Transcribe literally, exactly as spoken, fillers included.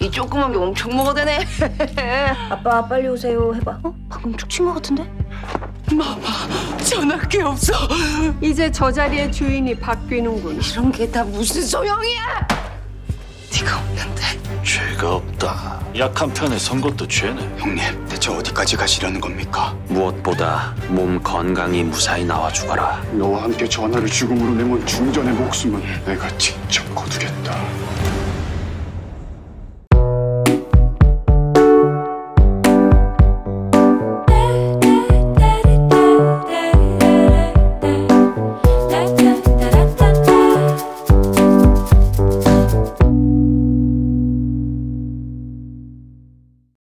이 조그만 게 엄청 먹어야 되네. 아빠 빨리 오세요 해봐. 어? 방금 축친 것 같은데? 마마, 전화기 없어. 이제 저 자리의 주인이 바뀌는군. 이런 게 다 무슨 소용이야? 네가 없는데. 죄가 없다. 약한 편에 선 것도 죄네. 형님, 대체 어디까지 가시려는 겁니까? 무엇보다 몸 건강히 무사히 나와 죽어라. 너와 함께 전하를 죽음으로 내몬 중전의 목숨은 내가 직접 거두겠다.